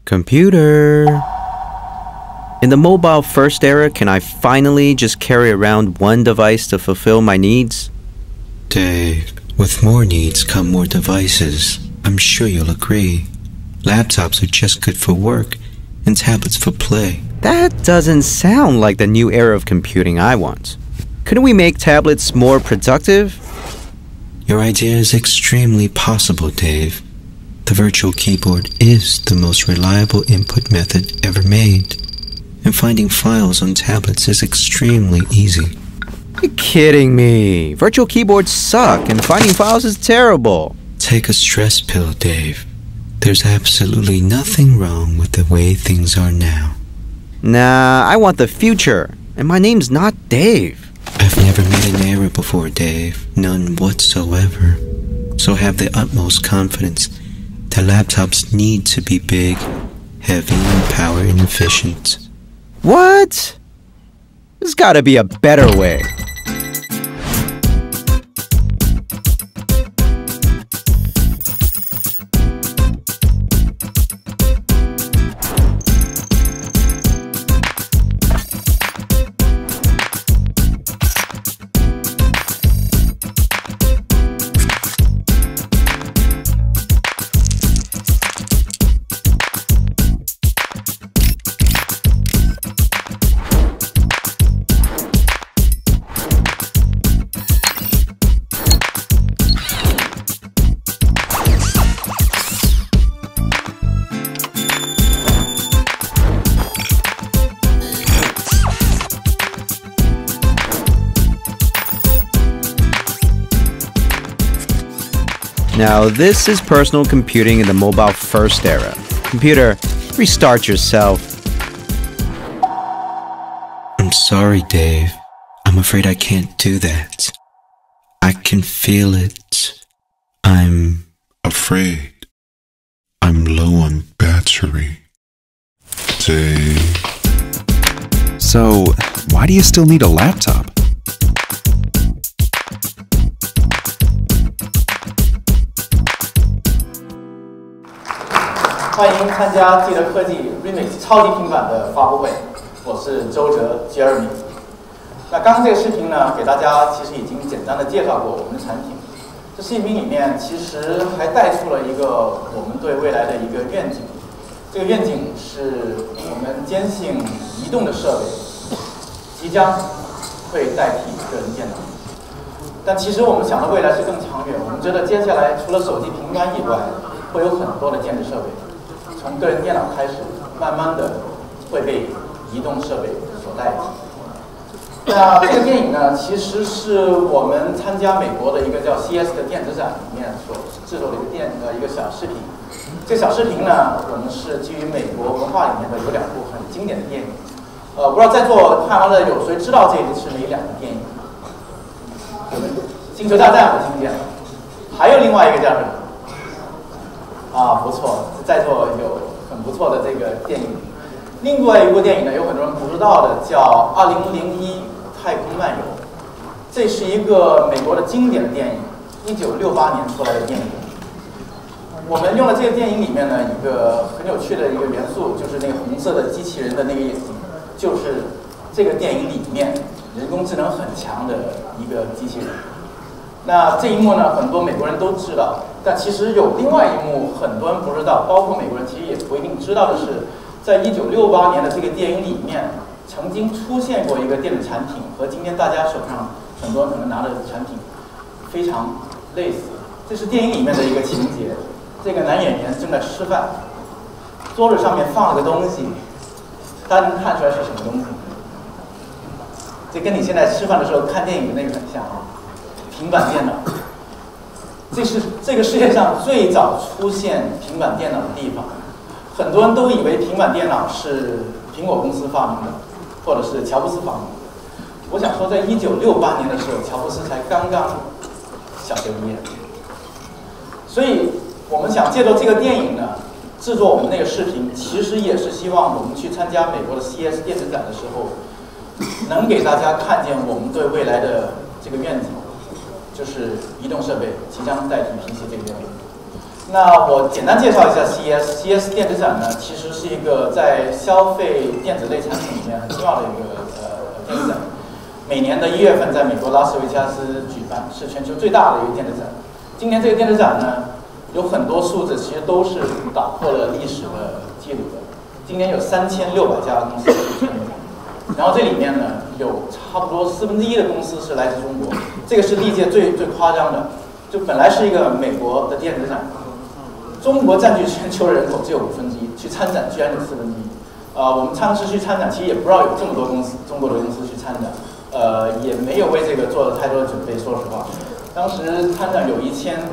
Computer. In the mobile first era, can I finally just carry around one device to fulfill my needs? Dave, with more needs come more devices. I'm sure you'll agree. Laptops are just good for work, and tablets for play. That doesn't sound like the new era of computing I want. Couldn't we make tablets more productive? Your idea is extremely possible, Dave. The virtual keyboard is the most reliable input method ever made, and finding files on tablets is extremely easy. You're kidding me. Virtual keyboards suck, and finding files is terrible. Take a stress pill, Dave. There's absolutely nothing wrong with the way things are now. Nah, I want the future, and my name's not Dave. I've never made an error before, Dave. None whatsoever. So have the utmost confidence that laptops need to be big, heavy, and power inefficient. What? There's gotta be a better way. Now, this is personal computing in the mobile first era. Computer, restart yourself. I'm sorry, Dave. I'm afraid I can't do that. I can feel it. I'm afraid. I'm low on battery. Dave. So, why do you still need a laptop? 欢迎参加记得科技 Remix 超级平板的发布会，我是周哲 Jeremy。那刚刚这个视频呢，给大家其实已经简单的介绍过我们的产品。这视频里面其实还带出了一个我们对未来的一个愿景。这个愿景是我们坚信移动的设备即将会代替个人电脑。但其实我们想的未来是更长远，我们觉得接下来除了手机、平板以外，会有很多的电子设备。 从个人电脑开始，慢慢的会被移动设备所代替。那这个电影呢，其实是我们参加美国的一个叫 CS 的电子展里面所制作的一个小视频。这个小视频呢，我们是基于美国文化里面的有2部很经典的电影。不知道在座看完了有谁知道这是哪2个电影？我们《星球大战》我听见了，还有另外一个叫什么？ 啊，不错，在座有很不错的这个电影。另外一部电影呢，有很多人不知道的，叫《2001太空漫游》。这是一个美国的经典的电影，1968年出来的电影。我们用了这个电影里面呢一个很有趣的一个元素，就是那个红色的机器人的那个眼睛，就是这个电影里面人工智能很强的一个机器人。 那这一幕呢，很多美国人都知道，但其实有另外一幕很多人不知道，包括美国人其实也不一定知道的是，在1968年的这个电影里面，曾经出现过一个电子产品，和今天大家手上很多人可能拿的产品非常类似。这是电影里面的一个情节，这个男演员正在吃饭，桌子上面放了个东西，大家能看出来是什么东西？这跟你现在吃饭的时候看电影的那个很像啊。 平板电脑，这是这个世界上最早出现平板电脑的地方。很多人都以为平板电脑是苹果公司发明的，或者是乔布斯发明的。我想说，在1968年的时候，乔布斯才刚刚小学毕业。所以，我们想借助这个电影呢，制作我们那个视频，其实也是希望我们去参加美国的 CS 电子展的时候，能给大家看见我们对未来的这个愿景。 就是移动设备即将代替 PC 这个愿景。 那我简单介绍一下 CES 电子展呢，其实是一个在消费电子类产品里面很重要的一个电子展。每年的1月份在美国拉斯维加斯举办，是全球最大的一个电子展。今年这个电子展呢，有很多数字其实都是打破了历史的记录的。今年有3600家公司去参加，然后这里面呢有差不多1/4的公司是来自中国，这个是历届最夸张的。就本来是一个美国的电子展，中国占据全球人口只有1/5，去参展居然有1/4。我们当时去参展，其实也不知道有这么多公司，中国的公司去参展，也没有为这个做了太多的准备。说实话，当时参展有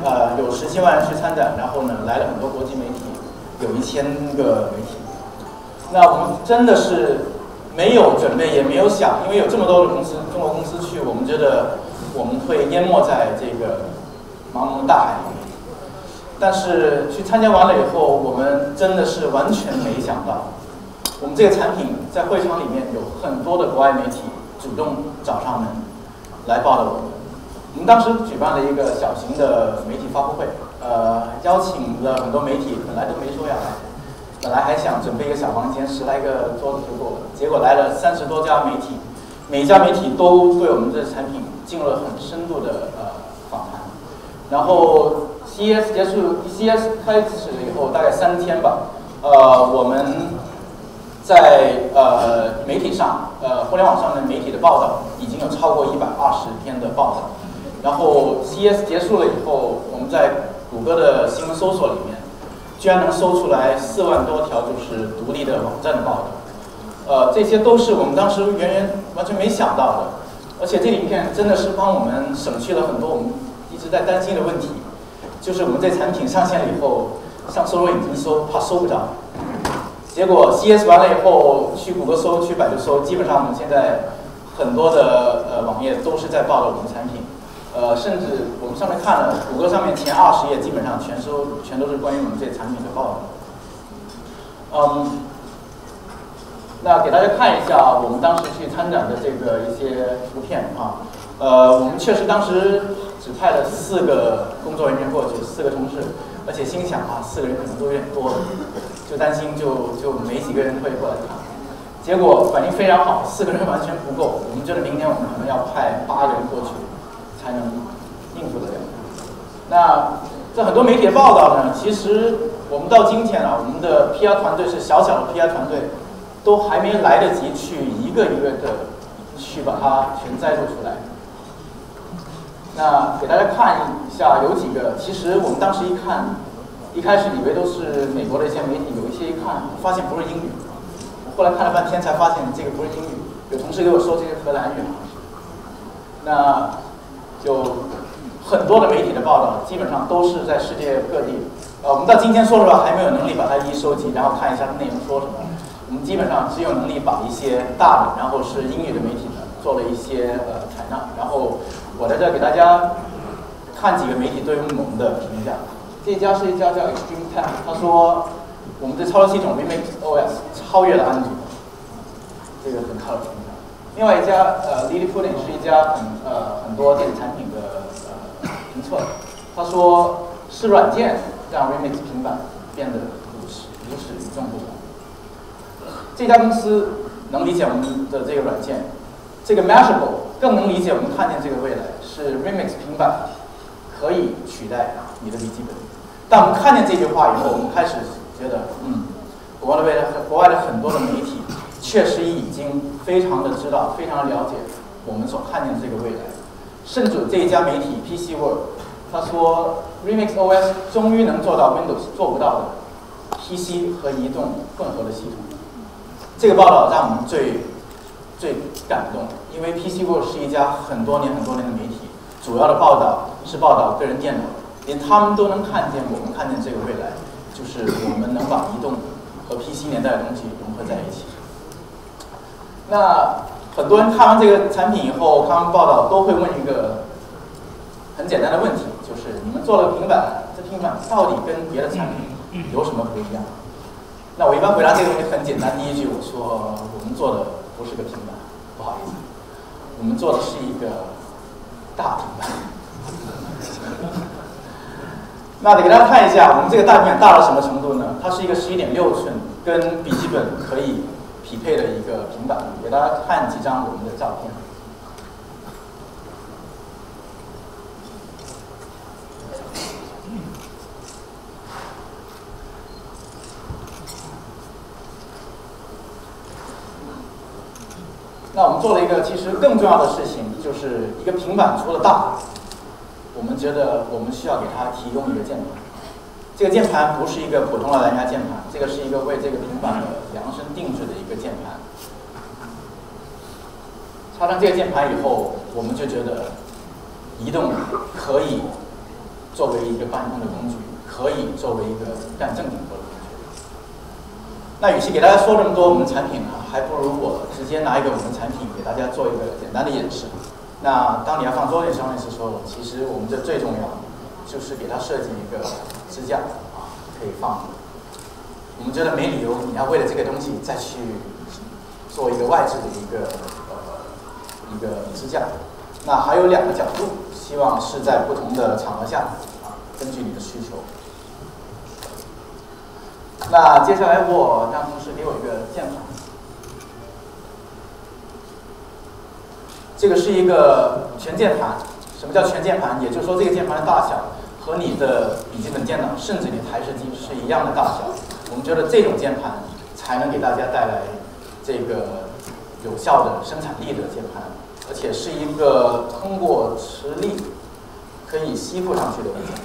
17万人去参展，然后呢来了很多国际媒体，有1000个媒体。那我们真的是没有准备，也没有想，因为有这么多的公司，中国公司去，我们觉得我们会淹没在这个茫茫大海里面。但是去参加完了以后，我们真的是完全没想到，我们这个产品在会场里面有很多的国外媒体主动找上门来报道我们。我们当时举办了一个小型的媒体发布会，邀请了很多媒体，本来都没说要来，本来还想准备一个小房间，10来个桌子就够了，结果来了30多家媒体，每一家媒体都对我们这个产品进入了很深度的访谈。然后 CES 开始以后大概3天吧，我们在媒体上，互联网上的媒体的报道已经有超过120篇的报道。然后 CES 结束了以后，我们在谷歌的新闻搜索里面，居然能搜出来4万多条就是独立的网站的报道。这些都是我们当时完全没想到的，而且这里面真的是帮我们省去了很多我们一直在担心的问题，就是我们这产品上线了以后，上搜索引擎搜怕搜不着。结果 CES 完了以后，去谷歌搜、去百度搜，基本上我们现在很多的网页都是在报道我们的产品。甚至我们上面看了，谷歌上面前20页基本上全都是关于我们这产品的报道。那给大家看一下我们当时去参展的这个一些图片啊。我们确实当时只派了4个工作人员过去，4个同事，而且心想啊，4个人可能都有点多了，就担心就没几个人会过来看。结果反应非常好，4个人完全不够，我们觉得明年我们可能要派8个人过去才能应付得了。那这很多媒体的报道呢，其实我们到今天啊，我们的 PR 团队是小小的 PR 团队，都还没来得及去一个一个的去把它全摘录出来。那给大家看一下，有几个，其实我们当时一看，一开始以为都是美国的一些媒体，有一些一看发现不是英语，我后来看了半天才发现这个不是英语，有同事给我说这是荷兰语。那有很多的媒体的报道，基本上都是在世界各地。我们到今天说实话还没有能力把它一一收集，然后看一下内容说什么。我们基本上只有能力把一些大的，然后是英语的媒体呢做了一些采纳。然后我在这给大家看几个媒体对于我们的评价。这一家是一家叫 Extreme Tech， 他说我们的操作系统 Remix OS 超越了安卓，这个很靠谱。另外一家Lilliput 是一家很多电子产品的评测，他说是软件让 Remix 平板变得如此与众不同。这家公司能理解我们的这个软件，这个 Mashable 更能理解我们看见这个未来，是 Remix 平板可以取代你的笔记本。当我们看见这句话以后，我们开始觉得，国外的很多的媒体确实已经非常的知道、非常了解我们所看见的这个未来。甚至这一家媒体 PC World， 他说 Remix OS 终于能做到 Windows 做不到的 PC 和移动混合的系统。这个报道让我们最感动，因为 PC World 是一家很多年的媒体，主要的报道是报道个人电脑，连他们都能看见我们看见这个未来，就是我们能把移动和 PC 年代的东西融合在一起。那很多人看完这个产品以后，看完报道都会问一个很简单的问题，就是你们做了平板，这平板到底跟别的产品有什么不一样？那我一般回答这个问题很简单，第一句我说我们做的不是个平板，不好意思，我们做的是一个大平板。 那得给大家看一下，我们这个大平板大到什么程度呢？它是一个11.6寸，跟笔记本可以匹配的一个平板。给大家看几张我们的照片。那我们做了一个其实更重要的事情，就是一个平板除了大，我们觉得我们需要给它提供一个键盘。这个键盘不是一个普通的蓝牙键盘，这个是一个为这个平板的量身定制的一个键盘。插上这个键盘以后，我们就觉得移动可以作为一个办公的工具，可以作为一个干正经活的工具。那与其给大家说这么多我们的产品呢，还不如我直接拿一个我们的产品给大家做一个简单的演示。那当你要放桌面上面的时候，其实我们这最重要就是给它设计一个支架啊，可以放。我们觉得没理由你要为了这个东西再去做一个外置的一个支架。那还有2个角度，希望是在不同的场合下啊，根据你的需求。那接下来我让同事给我一个键盘。这个是一个全键盘。什么叫全键盘？也就是说，这个键盘的大小和你的笔记本电脑，甚至你的台式机是一样的大小。我们觉得这种键盘才能给大家带来这个有效的生产力的键盘，而且是一个通过磁力可以吸附上去的键盘。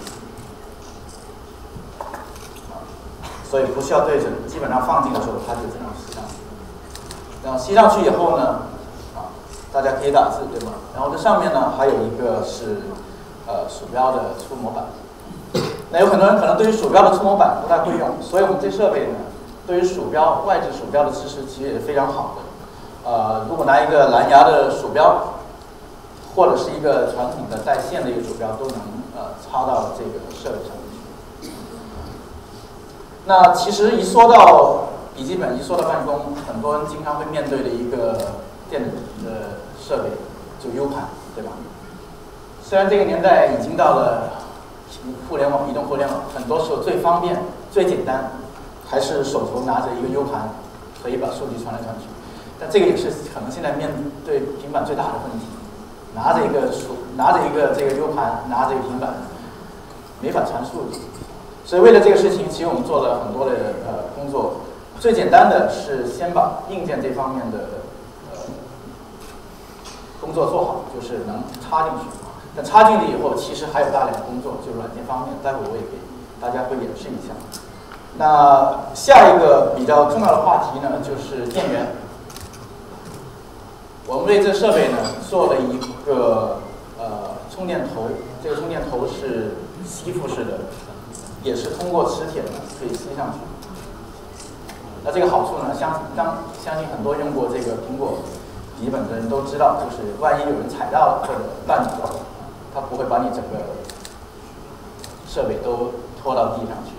所以不需要对准，基本上放进的时候它就这样吸上去。然后吸上去以后呢，大家可以打字，对吗？然后这上面呢还有一个是鼠标的触摸板。那有很多人可能对于鼠标的触摸板不太会用，所以我们这设备呢，对于鼠标外置鼠标的支持其实也是非常好的。如果拿一个蓝牙的鼠标，或者是一个传统的带线的一个鼠标，都能插到这个设备上面去。那其实一说到笔记本，一说到办公，很多人经常会面对的一个电子的设备，就 U 盘，对吧？虽然这个年代已经到了互联网、移动互联网，很多时候最方便、最简单，还是手头拿着一个 U 盘，可以把数据传来传去。但这个也是可能现在面对平板最大的问题，拿着一个这个 U 盘，拿着一个平板，没法传数据。所以为了这个事情，其实我们做了很多的工作。最简单的是先把硬件这方面的工作做好，就是能插进去。但插进去以后，其实还有大量的工作，就是软件方面，待会我也给大家会演示一下。那下一个比较重要的话题呢，就是电源。我们为这设备呢做了一个充电头，这个充电头是吸附式的。也是通过磁铁呢可以吸上去。那这个好处呢，相信很多用过这个苹果笔记本的人都知道，就是万一有人踩到了或者绊倒了，它不会把你整个设备都拖到地上去。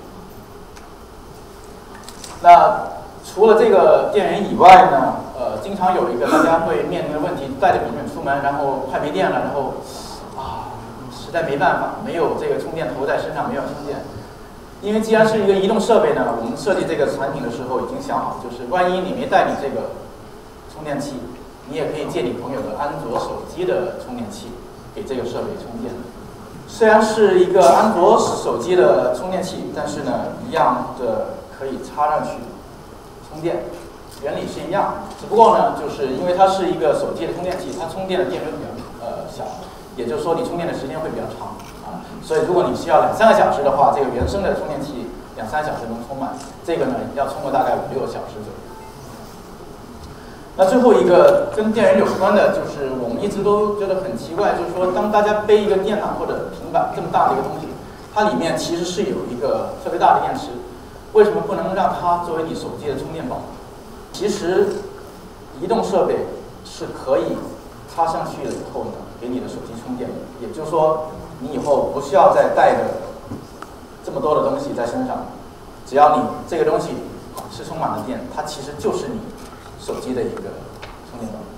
那除了这个电源以外呢，经常有一个大家会面临的问题，带着笔记本出门，然后快没电了，然后实在没办法，没有这个充电头在身上，没有充电。因为既然是一个移动设备呢，我们设计这个产品的时候已经想好，就是万一你没带你这个充电器，你也可以借你朋友的安卓手机的充电器给这个设备充电。虽然是一个安卓手机的充电器，但是呢，一样的可以插上去充电，原理是一样。只不过呢，就是因为它是一个手机的充电器，它充电的电流比较小，也就是说你充电的时间会比较长。所以，如果你需要2-3个小时的话，这个原生的充电器2-3小时能充满，这个呢要充个大概5-6个小时左右。那最后一个跟电源有关的，就是我们一直都觉得很奇怪，就是说当大家背一个电脑或者平板这么大的一个东西，它里面其实是有一个特别大的电池，为什么不能让它作为你手机的充电宝？其实，移动设备是可以插上去了以后呢，给你的手机充电的，也就是说。你以后不需要再带着这么多的东西在身上，只要你这个东西是充满了电，它其实就是你手机的一个充电宝。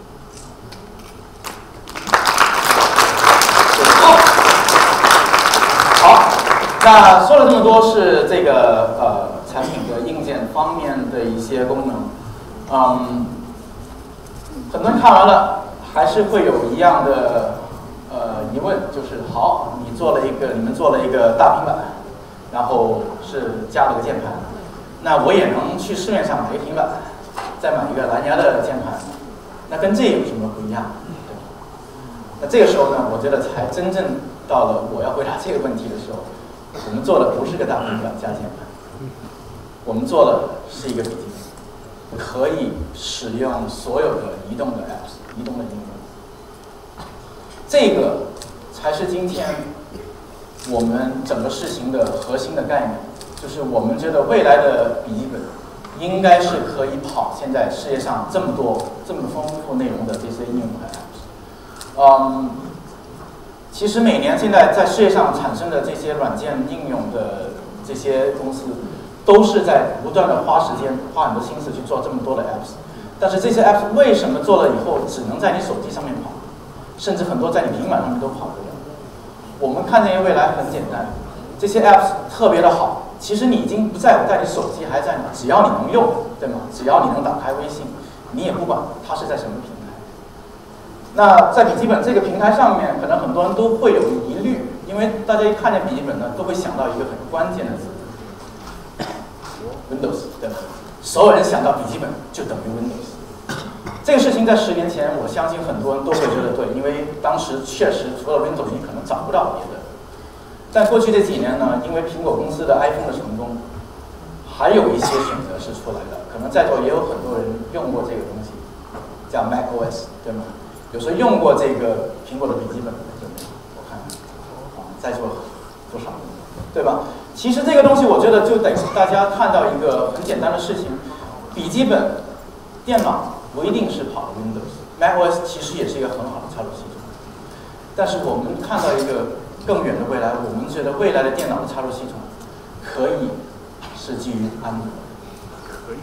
好， 那说了这么多是这个产品的硬件方面的一些功能，很多人看完了还是会有一样的疑问，就是好，你们做了一个大平板，然后是加了个键盘，那我也能去市面上买一个平板，再买一个蓝牙的键盘，那跟这有什么不一样？对吧？那这个时候呢，我觉得才真正到了我要回答这个问题的时候。我们做的不是个大平板加键盘，我们做的是一个笔记本，可以使用所有的移动的 apps、移动的应用。这个才是今天我们整个事情的核心的概念，就是我们觉得未来的笔记本应该是可以跑现在世界上这么多、这么丰富内容的这些应用和 apps。其实每年现在在世界上产生的这些软件应用的这些公司，都是在不断的花时间、花很多心思去做这么多的 apps。但是这些 apps 为什么做了以后只能在你手机上面跑，甚至很多在你平板上面都跑不了？我们看见未来很简单，这些 apps 特别的好，其实你已经不在乎在你手机还在哪，只要你能用，对吗？只要你能打开微信，你也不管它是在什么平台。那在笔记本这个平台上面，可能很多人都会有疑虑，因为大家一看见笔记本呢，都会想到一个很关键的字 ，Windows， 对吧？所有人想到笔记本就等于 Windows。这个事情在10年前，我相信很多人都会觉得对，因为当时确实除了 Windows， 你可能找不到别的。但过去这几年呢，因为苹果公司的 iPhone 的成功，还有一些选择是出来的。可能在座也有很多人用过这个东西，叫 macOS， 对吗？有时候用过这个苹果的笔记本，我看在座多少，对吧？其实这个东西，我觉得就得大家看到一个很简单的事情：笔记本电脑不一定是跑 Windows，macOS 其实也是一个很好的操作系统。但是我们看到一个更远的未来，我们觉得未来的电脑的操作系统可以是基于安卓。可以。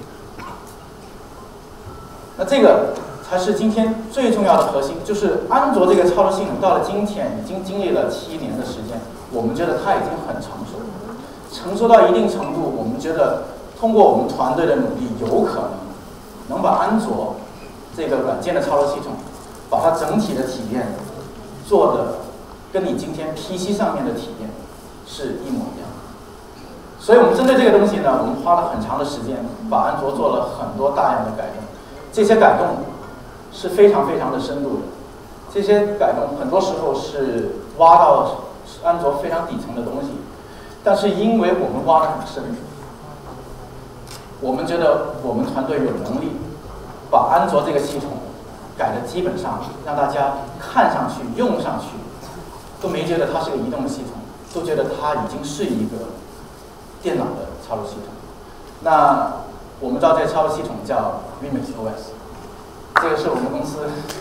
那这个才是今天最重要的核心，就是安卓这个操作系统到了今天已经经历了7年的时间，我们觉得它已经很成熟了，成熟到一定程度，我们觉得通过我们团队的努力，有可能把安卓这个软件的操作系统，把它整体的体验做的跟你今天 PC 上面的体验是一模一样的。所以我们针对这个东西呢，我们花了很长的时间，把安卓做了很多大量的改动，这些改动是非常非常的深度的，这些改动很多时候是挖到安卓非常底层的东西，但是因为我们挖得很深，我们觉得我们团队有能力把安卓这个系统改的基本上让大家看上去、用上去都没觉得它是个移动的系统，都觉得它已经是一个电脑的操作系统。那我们知道这个操作系统叫 Remix OS。这个是我们公司，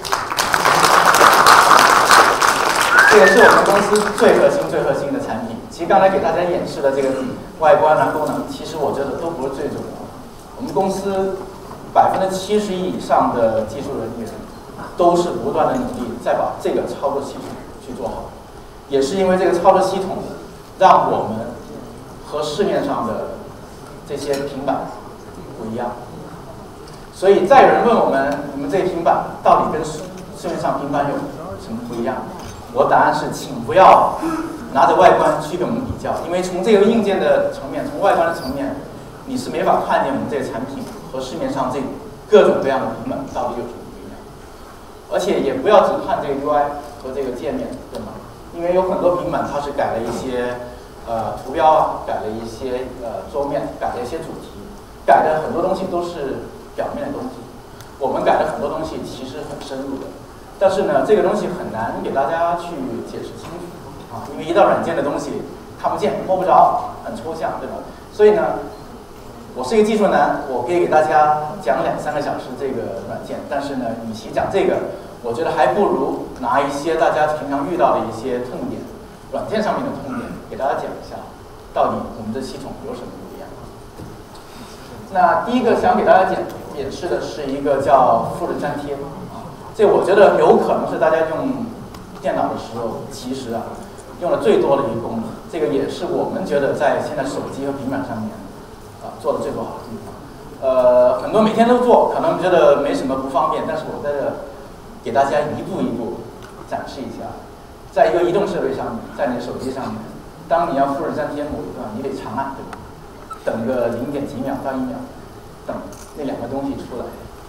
最核心的产品。其实刚才给大家演示的这个外观啊、功能，其实我觉得都不是最重要的。我们公司71%以上的技术人员都是不断的努力，再把这个操作系统去做好。也是因为这个操作系统，让我们和市面上的这些平板不一样。所以再有人问我们，你们这平板到底跟市面上平板有什么不一样？我答案是，请不要拿着外观去跟我们比较，因为从这个硬件的层面，从外观的层面，你是没法看见我们这个产品和市面上这各种各样的平板到底有什么不一样。而且也不要只看这个 UI 和这个界面，对吗？因为有很多平板它是改了一些图标啊，改了一些桌面，改了一些主题，改的很多东西都是表面的东西，我们改的很多东西其实很深入的，但是呢，这个东西很难给大家去解释清楚啊，因为一到软件的东西看不见、摸不着，很抽象，对吧？所以呢，我是一个技术男，我可以给大家讲2-3个小时这个软件，但是呢，与其讲这个，我觉得还不如拿一些大家平常遇到的一些痛点，软件上面的痛点，给大家讲一下，到底我们的系统有什么不一样。那第一个想给大家演示的是一个叫复制粘贴，这我觉得有可能是大家用电脑的时候，其实用的最多的一个功能。 这个也是我们觉得在现在手机和平板上面做的最不好的地方。很多每天都做，可能觉得没什么不方便，但是我在这给大家一步一步展示一下，在一个移动设备上面，在你的手机上面，当你要复制粘贴某一段，你得长按，对吧？等个0.几秒到1秒，等那2个东西出来，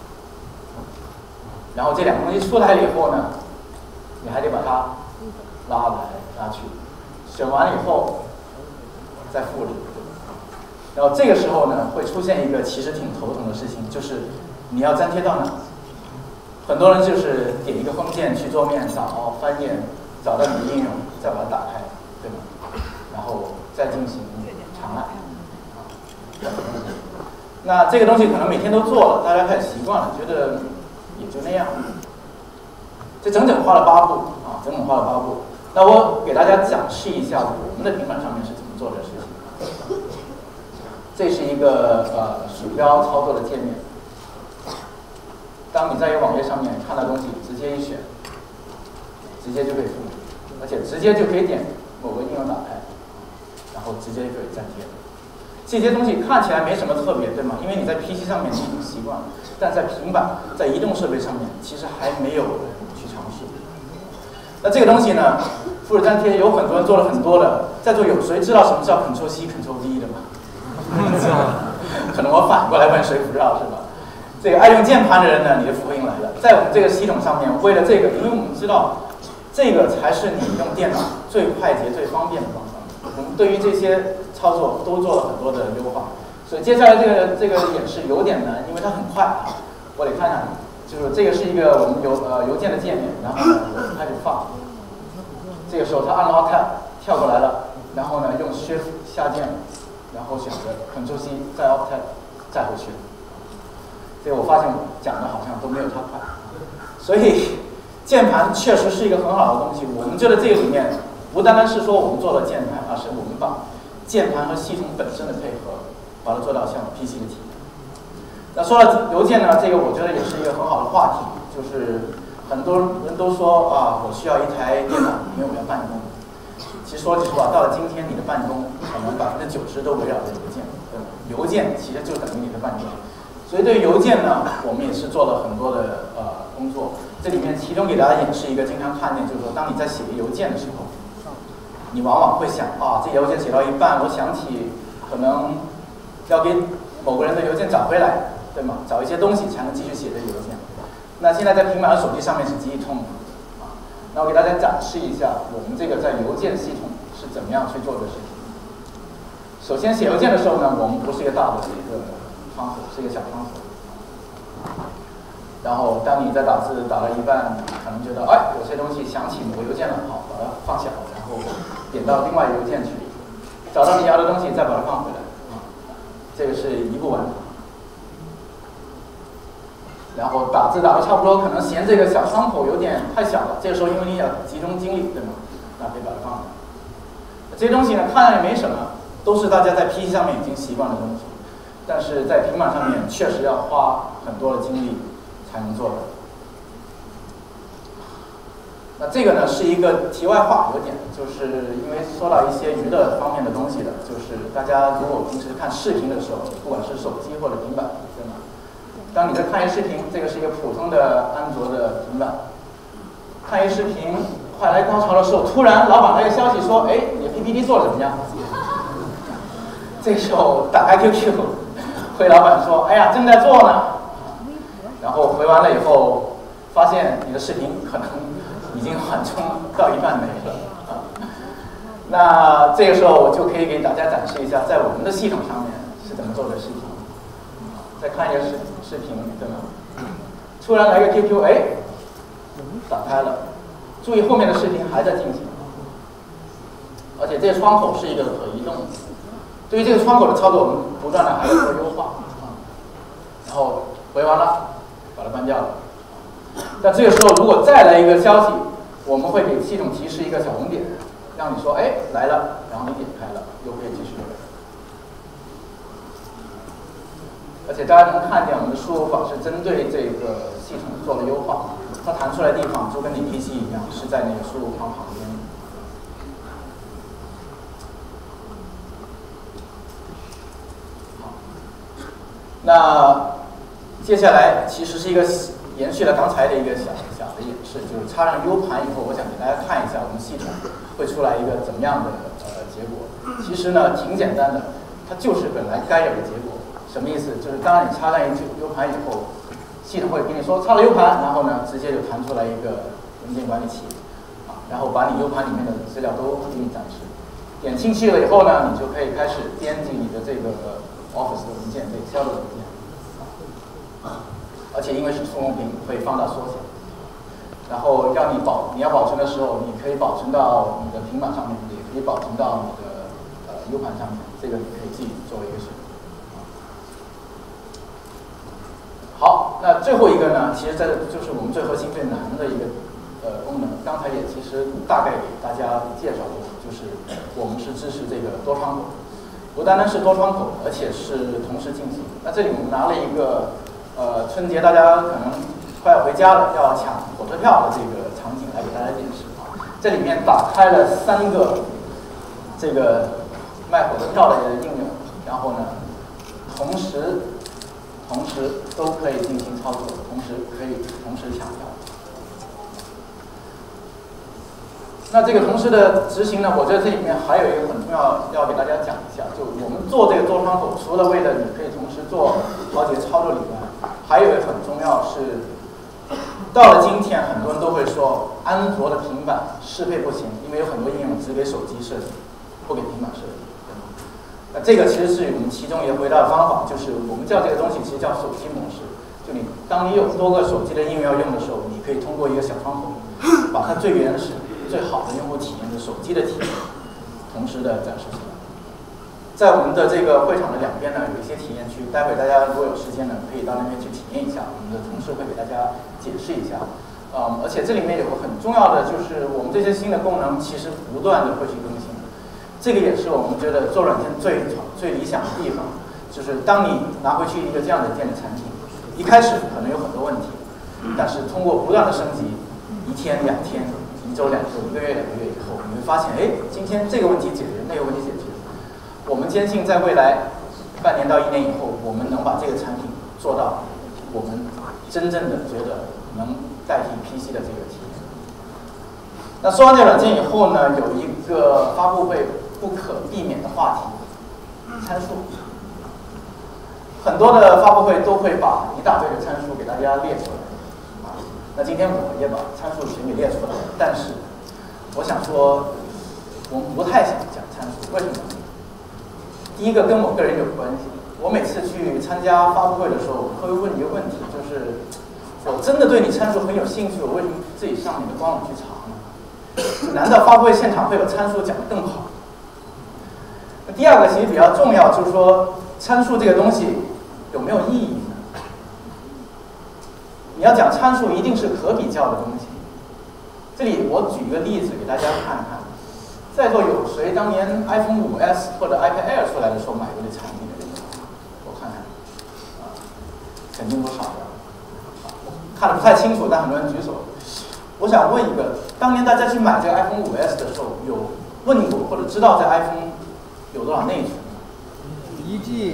然后这2个东西出来了以后呢，你还得把它拉来拉去，选完了以后再复制。然后这个时候呢，会出现一个其实挺头疼的事情，就是你要粘贴到哪？很多人就是点一个封建去桌面找翻页，找到你的应用，再把它打开，对吗？然后再进行长按。那这个东西可能每天都做了，大家开始习惯了，觉得也就那样。这整整花了8步啊，整整花了8步。那我给大家展示一下我们的平板上面是怎么做的事情。这是一个鼠标操作的界面。当你在一个网页上面看到东西，直接一选，直接就可以复制，而且直接就可以点某个应用打开，然后直接就可以粘贴。这些东西看起来没什么特别，对吗？因为你在 PC 上面你已经习惯了，但在平板、在移动设备上面，其实还没有人去尝试。那这个东西呢，复制粘贴有很多人做了很多的，在座有谁知道什么叫 Ctrl+C、Ctrl+V 的吗？可能我反过来问谁不知道是吧？这个爱用键盘的人呢，你的福音来了。在我们这个系统上面，为了这个，因为我们知道这个才是你用电脑最快捷、最方便的方法。我们对于这些操作都做了很多的优化，所以接下来这个演示有点难，因为它很快啊。我得看看，就是这个是一个我们邮件的界面，然后呢我开始放，这个时候他按了 Alt 跳过来了，然后呢用 Shift 下键，然后选择 Ctrl+C 再 Alt 再回去。这个我发现我讲的好像都没有他快，所以键盘确实是一个很好的东西。我们觉得这个里面不单单是说我们做了键盘，而是我们把键盘和系统本身的配合，把它做到像 PC 的体验。那说到邮件呢，这个我觉得也是一个很好的话题，就是很多人都说啊，我需要一台电脑，因为我要办公。其实说句实话，到了今天，你的办公可能90%都围绕着邮件，对吧？邮件其实就等于你的办公。所以对于邮件呢，我们也是做了很多的工作。这里面其中给大家演示一个经常看见，就是说，当你在写邮件的时候，你往往会想啊，这邮件写到一半，我想起可能要给某个人的邮件找回来，对吗？找一些东西才能继续写这个邮件。那现在在平板和手机上面是即时通的啊。那我给大家展示一下我们这个在邮件系统是怎么样去做的事情。首先写邮件的时候呢，我们不是一个大的一个窗口，是一个小窗口。然后当你在打字打到一半，可能觉得哎，有些东西想起某个邮件了，好，把它放小，然后点到另外邮件去，找到你要的东西再把它放回来啊。这个是一步完成。然后打字打得差不多，可能嫌这个小窗口有点太小了，这个时候因为你要集中精力，对吗？那可以把它放下。这些东西呢，看来也没什么，都是大家在 PC 上面已经习惯的东西，但是在平板上面确实要花很多的精力才能做的。那这个呢是一个题外话，有点就是因为说到一些娱乐方面的东西的，就是大家如果平时看视频的时候，不管是手机或者平板，对吗？当你在看一视频，这个是一个普通的安卓的平板，看一视频快来高潮的时候，突然老板来个消息说，哎，你的 PPT 做的怎么样？这时候打开 QQ， 回老板说，哎呀，正在做呢。然后回完了以后，发现你的视频可能已经缓冲到一半没了啊。那这个时候我就可以给大家展示一下，在我们的系统上面是怎么做的事情。再看一个视频，对吗？突然来个 QQ， 哎，打开了。注意后面的视频还在进行，而且这个窗口是一个可移动的。对于这个窗口的操作，我们不断的还要做优化啊。然后回完了，把它关掉了。那这个时候如果再来一个消息，我们会给系统提示一个小红点，让你说，哎，来了，然后你点开了，又可以继续。而且大家能看见我们的输入法是针对这个系统做了优化，它弹出来的地方就跟你 PC 一样，是在那个输入框旁边。 那接下来其实是一个延续了刚才的一个小的演示，就是插上 U 盘以后，我想给大家看一下我们系统会出来一个怎么样的结果。其实呢挺简单的，它就是本来该有的结果。什么意思？就是当你插上一 U 盘以后，系统会跟你说插了 U 盘，然后呢直接就弹出来一个文件管理器，然后把你 U 盘里面的资料都给你展示。点进去了以后呢，你就可以开始编辑你的这个 Office 的文件，这 Excel 的文件。而且因为是触控屏，会放大缩小。然后让你要保存的时候，你可以保存到你的平板上面，也可以保存到你的U 盘上面。这个你可以自己作为一个选择。好，那最后一个呢，其实这就是我们最核心最难的一个功能。刚才也其实大概给大家介绍过，就是我们是支持这个多窗口，不单单是多窗口，而且是同时进行。那这里我们拿了一个春节大家可能快要回家了，要抢火车票的这个场景来给大家演示。这里面打开了3个这个卖火车票的应用，然后呢，同时都可以进行操作，同时抢票。那这个同时的执行呢，我觉得这里面还有一个很重要要给大家讲一下，就我们做这个多窗口，除了为了你可以同时做好几个操作以外，还有一个很重要是，到了今天很多人都会说安卓的平板适配不行，因为有很多应用只给手机设计，不给平板设计。那这个其实是我们其中一个回答的方法，就是我们叫这个东西其实叫手机模式。就当你有多个手机的应用要用的时候，你可以通过一个小窗口，把它最原始、最好的用户体验的手机的体验，同时的展示出来。在我们的这个会场的两边呢，有一些体验区，待会大家如果有时间呢，可以到那边去体验一下。我们的同事会给大家解释一下。而且这里面有个很重要的，就是我们这些新的功能其实不断的会去更新。这个也是我们觉得做软件最理想的地方，就是当你拿回去一个这样的电子产品，一开始可能有很多问题，但是通过不断的升级，1天、2天、1周、2周、1个月、2个月以后，你会发现，今天这个问题解决，那个问题解决。我们坚信在未来半年到1年以后，我们能把这个产品做到我们真正的觉得能代替 PC 的这个体验。那说完这个软件以后呢，有一个发布会不可避免的话题，参数。很多的发布会都会把一大堆的参数给大家列出来，那今天我也把参数全给列出来了。但是，我想说，我们不太想讲参数，为什么？第一个跟我个人有关系。我每次去参加发布会的时候，会问一个问题，就是我真的对你参数很有兴趣，我为什么自己上你的官网去查呢？难道发布会现场会把参数讲得更好？那第二个其实比较重要，就是说参数这个东西有没有意义呢？你要讲参数，一定是可比较的东西。这里我举一个例子给大家看看，在座有谁当年 iPhone 5S 或者 iPad Air 出来的时候买过这产品的人？我看看，肯定不少的。我看得不太清楚，但很多人举手。我想问一个，当年大家去买这个 iPhone 5S 的时候，有问过或者知道这 iPhone 有多少内存 ？1G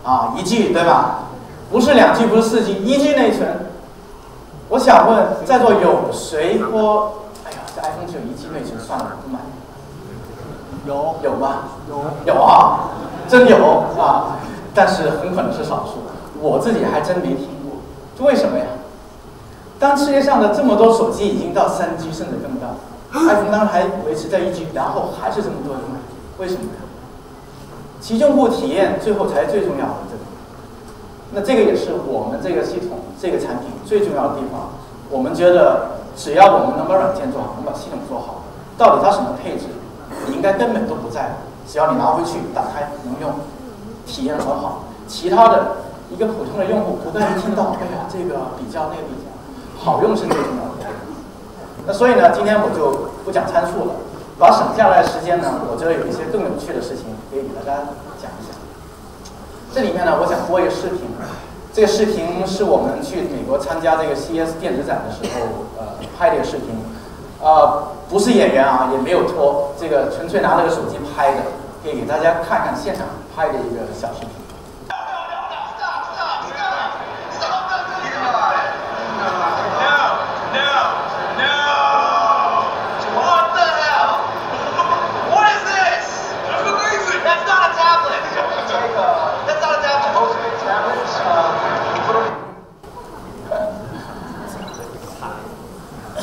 1G 对吧？不是2G，不是4G，1G 内存。我想问，在座有谁说，哎呀，这 iPhone 只有1G 内存，算了，不买？有吗？有啊，真有啊，但是很可能是少数。我自己还真没听过，这为什么呀？当世界上的这么多手机已经到3G 甚至更大 ，iPhone 当然还维持在1G， 然后还是这么多人买，为什么呀？其用户体验最后才最重要的这个。那这个也是我们这个系统、这个产品最重要的地方。我们觉得，只要我们能把软件做好，能把系统做好，到底它什么配置，你应该根本都不在乎。只要你拿回去打开能用，体验很好，其他的一个普通的用户不但一听到，哎呀，这个比较那个比较，好用是最重要的。那所以呢，今天我就不讲参数了，把省下来的时间呢，我觉得有一些更有趣的事情可以给大家讲一讲。这里面呢，我想播一个视频。这个视频是我们去美国参加这个 CES 电子展的时候，拍的一个视频。不是演员啊，也没有拖，这个纯粹拿了个手机拍的，可以给大家看看现场拍的一个小视频。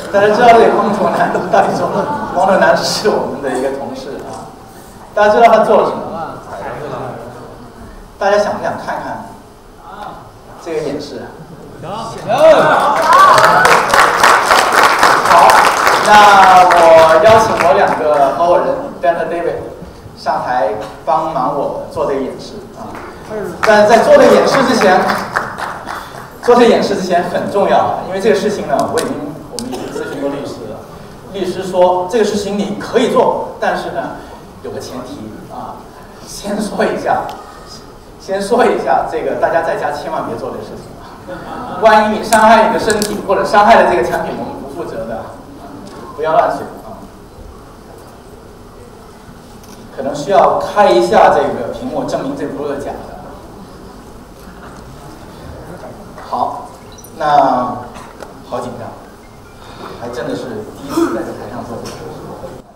大家知道这个光头男到底做了？光头男是我们的一个同事啊，大家知道他做了什么吗？大家想不想看看这个演示？好，那我邀请我2个合伙人 Ben 和 David 上台帮忙我做这个演示啊。但是在做这个演示之前很重要，因为这个事情呢，我们已经咨询过律师了。律师说这个事情你可以做，但是呢有个前提啊，先说一下这个大家在家千万别做这个事情啊，万一你伤害你的身体或者伤害了这个产品，我们不负责的，不要乱选啊。可能需要开一下这个屏幕，证明这不是假的。好，那好紧张，还真的是第一次在这台上做这个事情。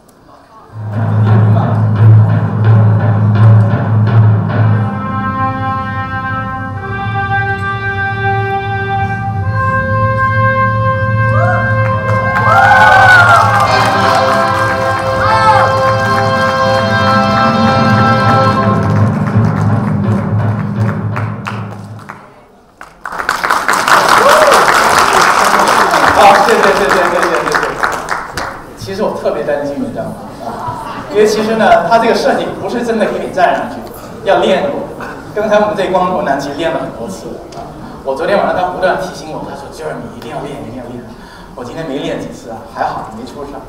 其实我特别担心，你知道吗？因为其实呢，它这个设计不是真的给你站上去，要练过。刚才我们这光头男其实练了很多次啊。我昨天晚上他不断提醒我，他说：“Jeremy一定要练，一定要练。”我今天没练几次啊，还好没出事。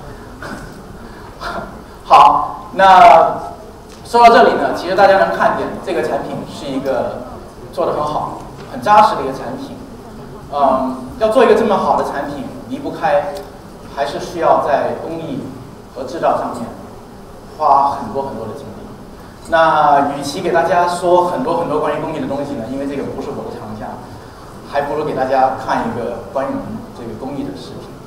好，那说到这里呢，其实大家能看见这个产品是一个做得很好、很扎实的一个产品。要做一个这么好的产品，离不开还是需要在工艺和制造上面花很多很多的精力。那与其给大家说很多很多关于工艺的东西呢，因为这个不是我的长项，还不如给大家看一个关于我们这个工艺的视频。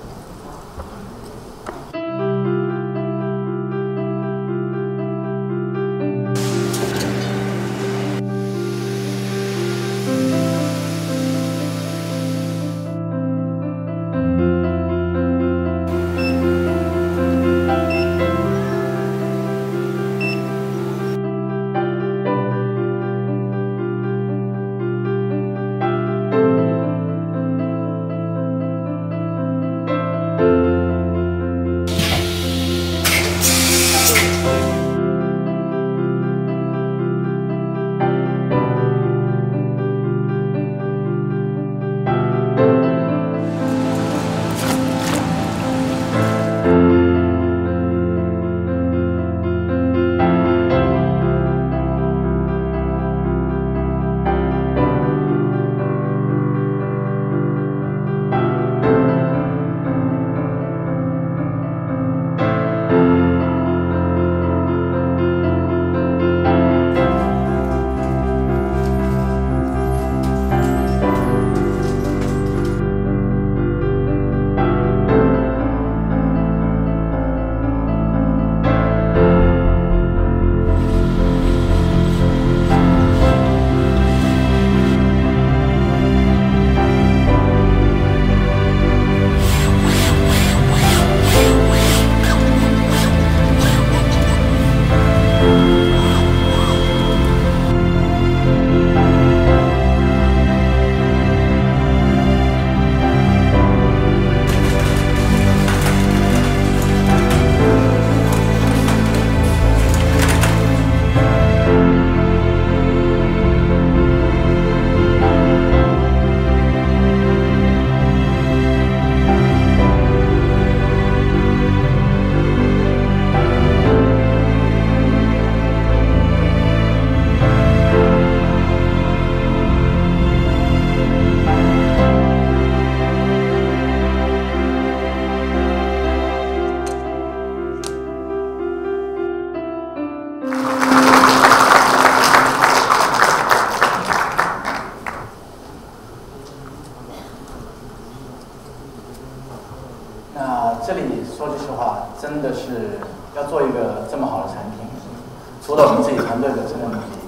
这里说句实话，真的是要做一个这么好的产品，除了我们自己团队本身的努力，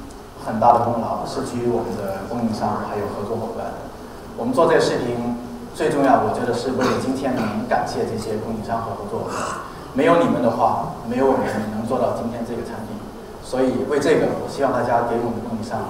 很大的功劳是基于我们的供应商还有合作伙伴。我们做这个视频最重要，我觉得是为了今天能感谢这些供应商和合作伙伴，没有你们的话，没有我们能做到今天这个产品。所以为这个，我希望大家给我们的供应商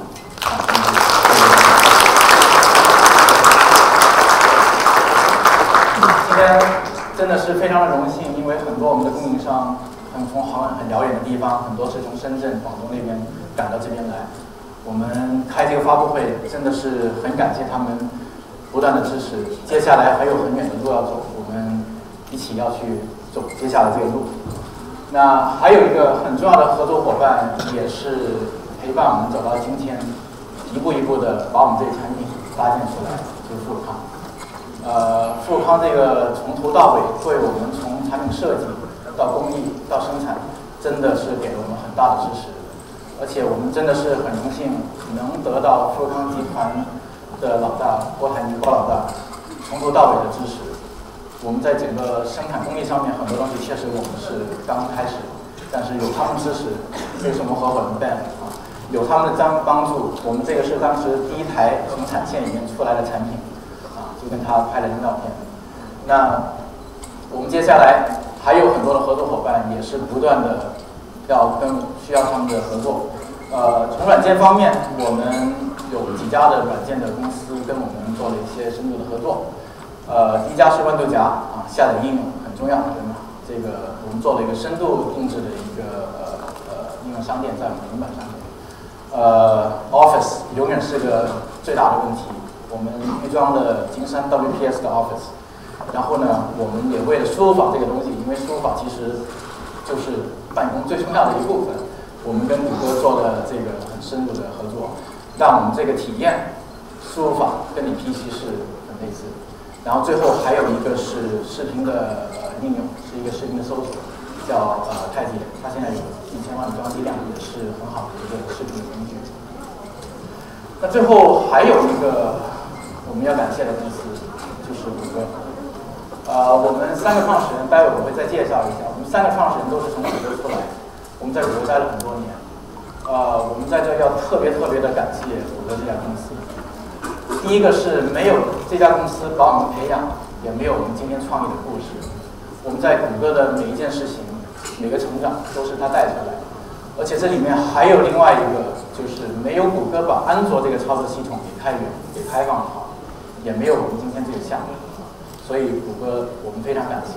今天真的是非常的荣幸，因为很多我们的供应商从很遥远的地方，很多是从深圳、广东那边赶到这边来。我们开这个发布会，真的是很感谢他们不断的支持。接下来还有很远的路要走，我们一起要去走接下来这个路。那还有一个很重要的合作伙伴，也是陪伴我们走到今天，一步一步的把我们这个产品搭建出来，就是富士康。富士康这个从头到尾对我们从产品设计到工艺到生产，真的是给了我们很大的支持。而且我们真的是很荣幸能得到富士康集团的老大郭台铭郭老大从头到尾的支持。我们在整个生产工艺上面很多东西确实我们是刚开始，但是有他们支持，这是我们合伙人 Ben 啊，有他们的帮助，我们这个是当时第一台从产线里面出来的产品啊，就跟他拍了张照片。那我们接下来还有很多的合作伙伴，也是不断的需要他们的合作。从软件方面，我们有几家的软件的公司跟我们做了一些深度的合作。第一家是豌豆荚啊，下载应用很重要，对吗？这个我们做了一个深度定制的一个应用商店，在我们平板上面。Office 永远是个最大的问题，我们预装了金山 WPS 的 Office。然后呢，我们也为了输入法这个东西，因为输入法其实就是办公最重要的一部分，我们跟谷歌做了这个很深入的合作，让我们这个体验输入法跟你 PC 是很类似。然后最后还有一个是视频的应用，是一个视频的搜索，叫太极，它现在有1000万的装机量，也是很好的一个视频的工具。那最后还有一个我们要感谢的公司，就是谷歌。我们3个创始人，待会我会再介绍一下。我们3个创始人都是从谷歌出来，我们在谷歌待了很多年。我们在这要特别的感谢谷歌这家公司。第一个是没有这家公司把我们培养，也没有我们今天创业的故事。我们在谷歌的每一件事情、每个成长都是他带出来的。而且这里面还有另外一个，就是没有谷歌把安卓这个操作系统给开源、给开放好，也没有我们今天这个项目。所以谷歌我们非常感谢。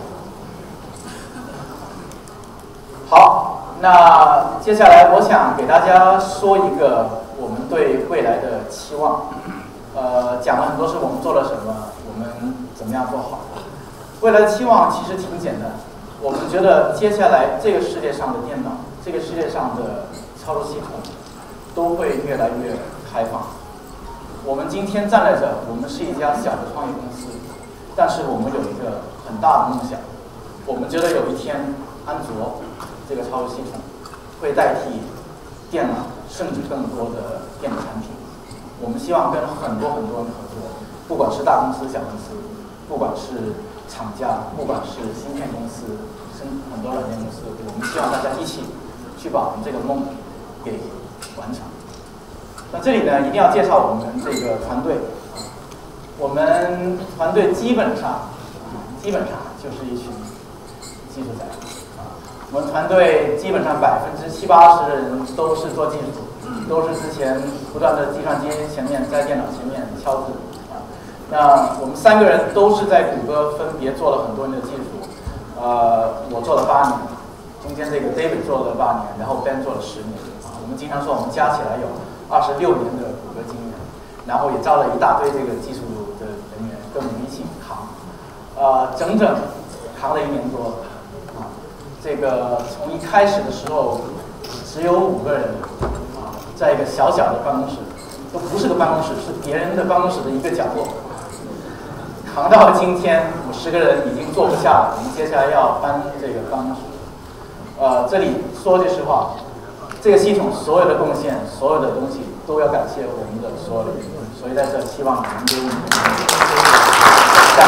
好，那接下来我想给大家说一个我们对未来的期望。讲了很多是我们做了什么，我们怎么样做好。未来的期望其实挺简单，我们觉得接下来这个世界上的电脑，这个世界上的操作系统都会越来越开放。我们今天站在这，我们是一家小的创业公司，但是我们有一个很大的梦想，我们觉得有一天安卓这个操作系统会代替电脑，甚至更多的电子产品。我们希望跟很多人合作，不管是大公司、小公司，不管是厂家，不管是芯片公司，很多软件公司，我们希望大家一起去把我们这个梦给完成。那这里呢，一定要介绍我们这个团队。我们团队基本上就是一群技术宅。我们团队基本上70%-80%的人都是做技术。都是之前不断的计算机前面，在电脑前面敲字啊。那我们3个人都是在谷歌分别做了很多年的技术，我做了8年，中间这个 David 做了8年，然后 Ben 做了10年啊。我们经常说我们加起来有26年的谷歌经验，然后也招了一大堆这个技术的人员跟我们一起扛，整扛了1年多啊。这个从一开始的时候只有5个人。在一个小小的办公室，都不是个办公室，是别人的办公室的一个角落，扛到今天50个人已经坐不下了。我们接下来要搬这个办公室。这里说句实话，这个系统所有的贡献，所有的东西都要感谢我们的所有的员工，所以在这希望你们给我们感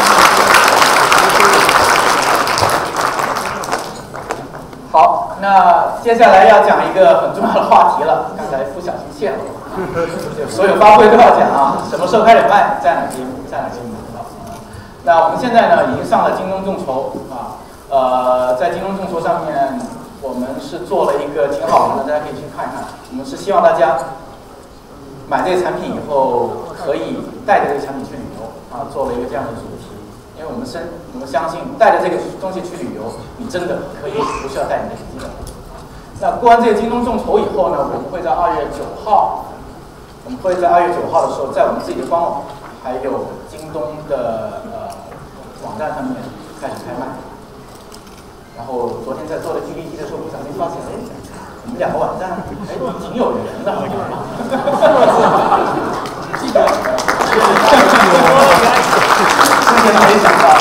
谢。好，那接下来要讲一个很重要的话题了，刚才不小心泄露了，所有发布会都要讲啊，什么时候开始卖，在哪节目， 那我们现在呢已经上了京东众筹啊，在京东众筹上面，我们是做了一个挺好玩的，大家可以去看看。我们是希望大家买这个产品以后，可以带着这个产品去旅游啊，做了一个这样的主题。因为我们相信带着这个东西去旅游，你真的可以不需要带你的手机的。那过完这个京东众筹以后呢，我们会在2月9号，的时候，在我们自己的官网还有京东的网站上面开始开卖。然后昨天在做的 PPT 的时候，不小心发现，哎，我们2个网站还挺有缘的，好像。之前没想到。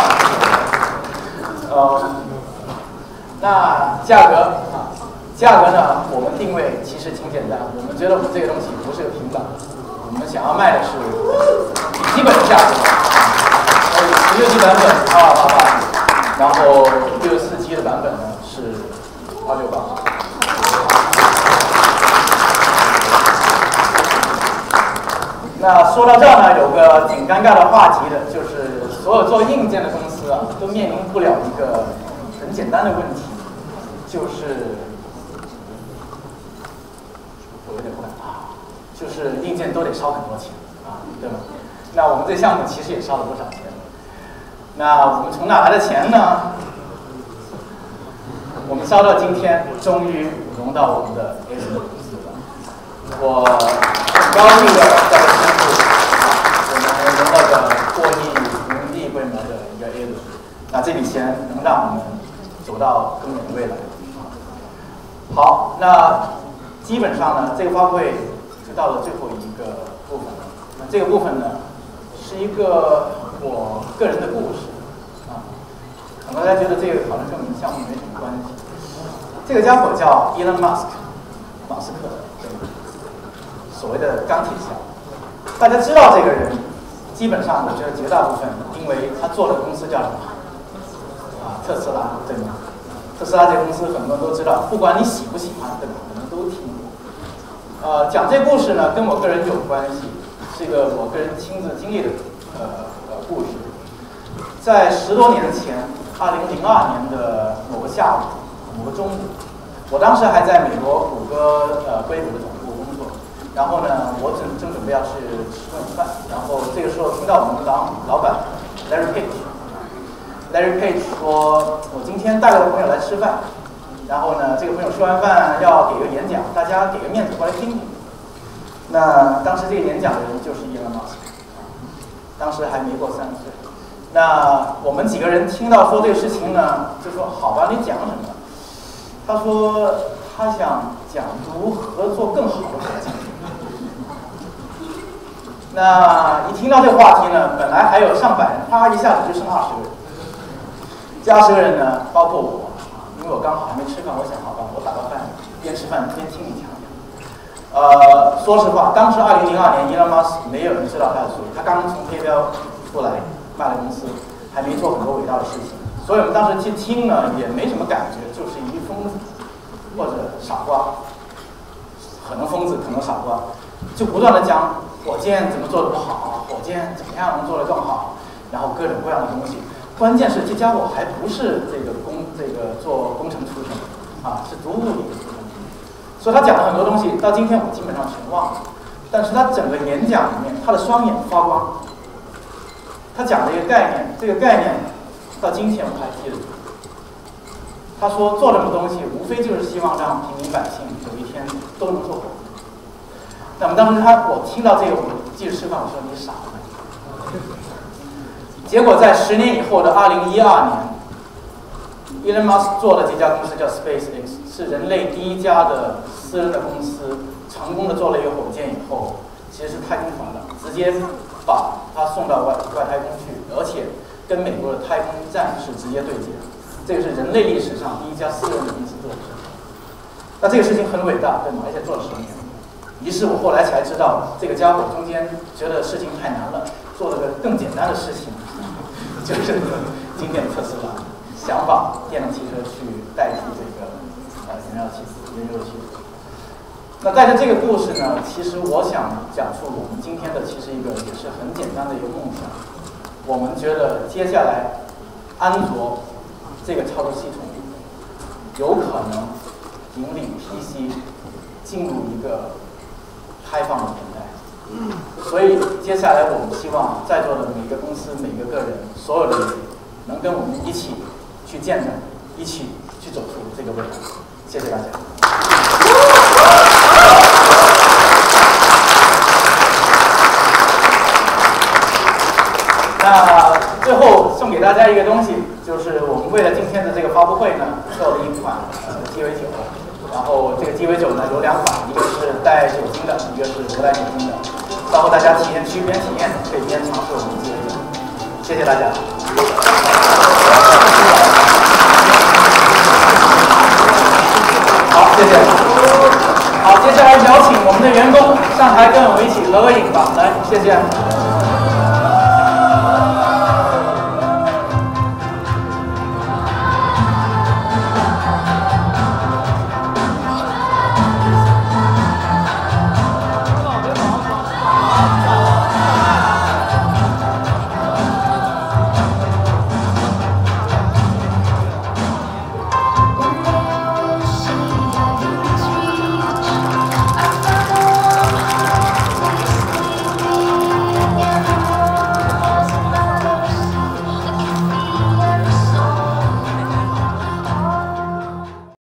那价格呢？我们定位其实挺简单，我们觉得我们这个东西不是个平板，我们想要卖的是笔记本价格，16G 版本2288，然后64G 的版本呢是268。那说到这儿呢，有个挺尴尬的话题的，就是所有做硬件的公司啊，都面临不了一个很简单的问题，就是我有点不敢就是硬件都得烧很多钱啊，对吗？那我们这项目其实也烧了不少钱。那我们从哪来的钱呢？我们烧到今天，终于融到我们的 A 轮公司了。我很高兴的在这宣布，我们融到个过亿人民币规模的一个 A 轮。那这笔钱能让我们走到更远的未来。好，那基本上呢，这个发布会就到了最后一个部分了。那这个部分呢，是一个我个人的故事啊。可能大家觉得这个好像跟我们项目没什么关系。这个家伙叫 Elon Musk， 马斯克，所谓的钢铁侠。大家知道这个人，基本上我觉得绝大部分，因为他做的公司叫什么？特斯拉，对吗？特斯拉这个公司很多人都知道，不管你喜不喜欢，对吧？可能都听过。讲这故事呢，跟我个人有关系，是一个我个人亲自经历的故事。在10多年前，2002年的某个下午，某个中午，我当时还在美国谷歌硅谷的总部工作。然后呢，我正准备要去吃顿饭，然后这个时候听到我们老板 Larry Page 说，我今天带了个朋友来吃饭，然后呢，这个朋友吃完饭要给个演讲，大家给个面子过来听听。那当时这个演讲的人就是 Elon Musk， 当时还没过30岁。那我们几个人听到说这个事情呢，就说好吧，你讲什么？他说他想讲如何做更好的环境。那一听到这个话题呢，本来还有上百人，啪一下子就剩20个人。这20个人呢，包括我，因为我刚好还没吃饭，我想好吧，我打个饭，边吃饭边听你讲讲。说实话，当时2002年，Elon Musk 没有人知道他的所以，他刚从黑标出来卖了公司，还没做很多伟大的事情，所以我们当时去听呢，也没什么感觉，就是一疯子或者傻瓜，可能疯子，可能傻瓜，就不断的讲火箭怎么做的不好，火箭怎么样能做得更好，然后各种各样的东西。关键是这家伙还不是这个做工程出身啊，是读物理出身，所以他讲了很多东西，到今天我基本上全忘了。但是他整个演讲里面，他的双眼发光。他讲了一个概念，这个概念到今天我还记得住。他说做这么东西，无非就是希望让平民百姓有一天都能做好。那么当时我听到这个，我记得吃饭，我说你傻了。结果在10年以后的2012年 ，Elon Musk 做的这家公司叫 SpaceX， 是人类第一家的私人的公司，成功的做了一个火箭以后，其实是太空船了，直接把它送到外太空去，而且跟美国的太空站是直接对接。这个是人类历史上第一家私人的公司做的事情。那这个事情很伟大，对吗？而且做了10年。于是我后来才知道，这个家伙中间觉得事情太难了，做了个更简单的事情。就是今天的特斯拉想把电动汽车去代替这个燃油汽车。那带着这个故事呢，其实我想讲述我们今天的其实一个也是很简单的一个梦想， 我们觉得接下来安卓这个操作系统有可能引领 PC 进入一个开放的年代。所以接下来我们希望在座的每个公司、每个个人、所有的人能跟我们一起去见证，一起去走出这个未来。谢谢大家。那最后送给大家一个东西，就是我们为了今天的这个发布会呢，做了一款鸡尾酒。然后这个鸡尾酒呢有2款，一个是带酒精的，一个是不带酒精的。到时候大家边体验，可以边尝试我们的鸡尾酒。谢谢大家。好，谢谢。好，接下来邀请我们的员工上台跟我们一起合个影吧，来，谢谢。